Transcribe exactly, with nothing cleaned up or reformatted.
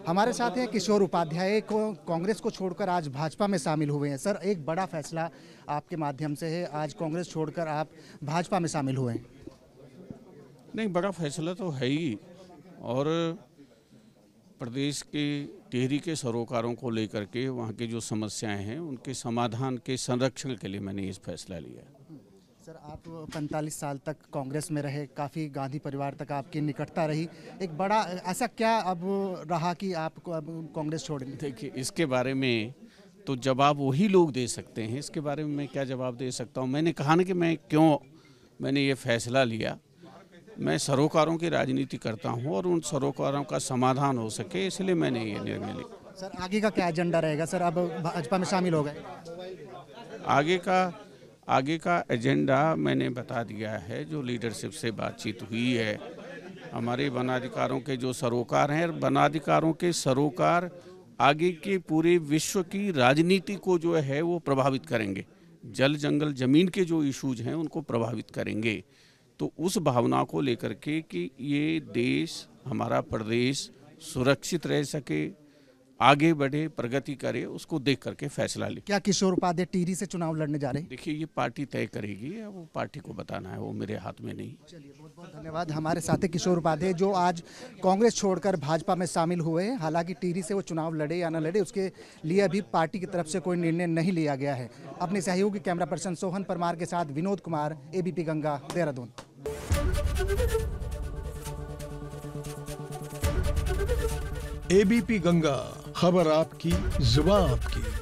हमारे साथ हैं किशोर उपाध्याय को कांग्रेस को छोड़कर आज भाजपा में शामिल हुए हैं। सर, एक बड़ा फैसला आपके माध्यम से है, आज कांग्रेस छोड़कर आप भाजपा में शामिल हुए हैं। नहीं, बड़ा फैसला तो है ही, और प्रदेश के टिहरी के सरोकारों को लेकर के वहाँ की जो समस्याएं हैं उनके समाधान के संरक्षण के लिए मैंने इस फैसला लिया। सर, आप पैंतालीस साल तक कांग्रेस में रहे, काफ़ी गांधी परिवार तक आपकी निकटता रही, एक बड़ा ऐसा क्या अब रहा कि आपको अब कांग्रेस छोड़ ली? देखिए, इसके बारे में तो जवाब वही लोग दे सकते हैं, इसके बारे में मैं क्या जवाब दे सकता हूँ। मैंने कहा ना कि मैं क्यों मैंने ये फैसला लिया। मैं सरोकारों की राजनीति करता हूँ और उन सरोकारों का समाधान हो सके, इसलिए मैंने ये निर्णय लिया। सर, आगे का क्या एजेंडा रहेगा? सर, अब भाजपा में शामिल हो गए, आगे का आगे का एजेंडा मैंने बता दिया है। जो लीडरशिप से बातचीत हुई है, हमारे वनाधिकारों के जो सरोकार हैं, वनाधिकारों के सरोकार आगे के पूरे विश्व की राजनीति को जो है वो प्रभावित करेंगे। जल जंगल जमीन के जो इश्यूज हैं उनको प्रभावित करेंगे। तो उस भावना को लेकर के कि ये देश, हमारा प्रदेश सुरक्षित रह सके, आगे बढ़े, प्रगति करे, उसको देख करके फैसला ले। क्या किशोर उपाध्याय टिहरी से चुनाव लड़ने जा रहे हैं? देखिए, ये पार्टी तय करेगी, वो पार्टी को बताना है, वो मेरे हाथ में नहीं। चलिए, बहुत बहुत धन्यवाद। हमारे साथ किशोर उपाध्याय जो आज कांग्रेस छोड़कर भाजपा में शामिल हुए हैं। हालांकि टिहरी से वो चुनाव लड़े या न लड़े, उसके लिए अभी पार्टी की तरफ से कोई निर्णय नहीं लिया गया है। अपने सहयोगी कैमरा पर्सन सोहन परमार के साथ विनोद कुमार, एबीपी गंगा, देहरादून। एबीपी गंगा, खबर आपकी, जुबान आपकी।